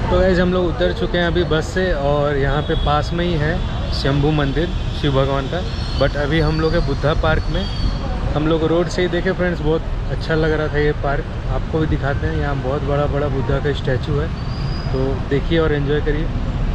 तो गाइस हम लोग उतर चुके हैं अभी बस से और यहाँ पे पास में ही है शंभू मंदिर शिव भगवान का। बट अभी हम लोग है बुद्धा पार्क में। हम लोग रोड से ही देखे फ्रेंड्स, बहुत अच्छा लग रहा था ये पार्क। आपको भी दिखाते हैं, यहाँ बहुत बड़ा बड़ा बुद्धा का स्टैचू है, तो देखिए और एंजॉय करिए।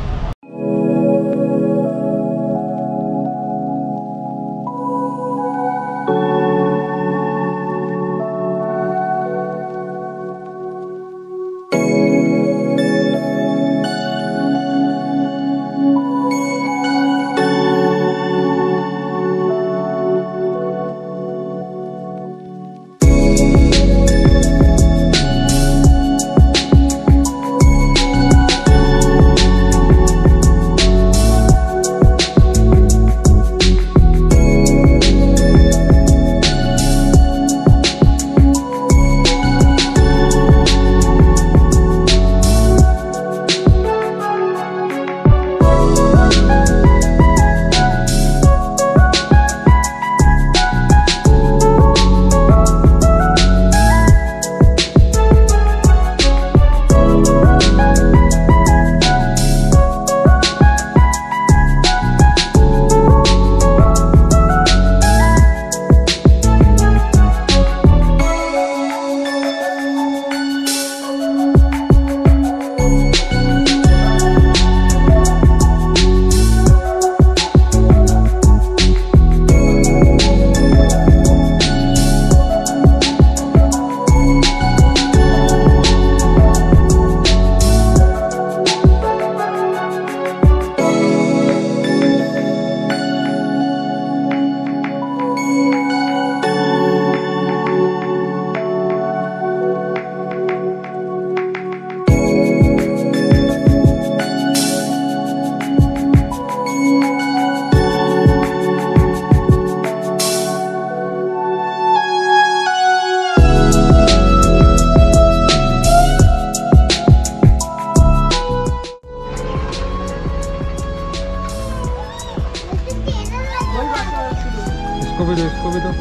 इसको भी दो।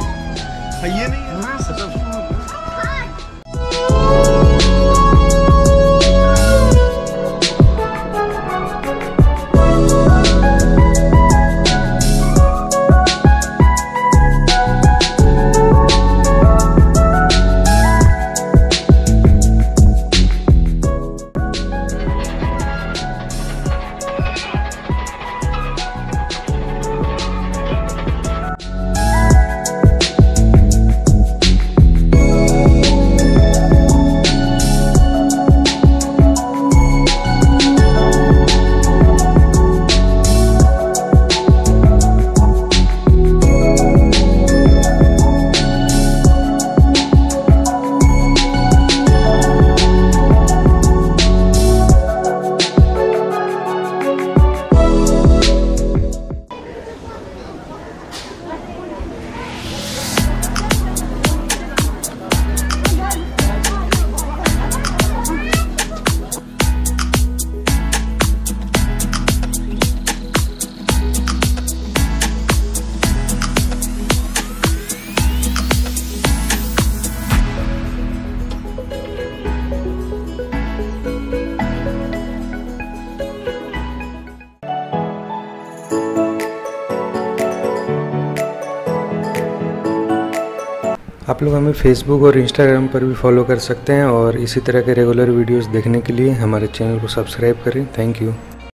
ये नहीं है आप लोग हमें फेसबुक और इंस्टाग्राम पर भी फॉलो कर सकते हैं और इसी तरह के रेगुलर वीडियोस देखने के लिए हमारे चैनल को सब्सक्राइब करें। Thank you.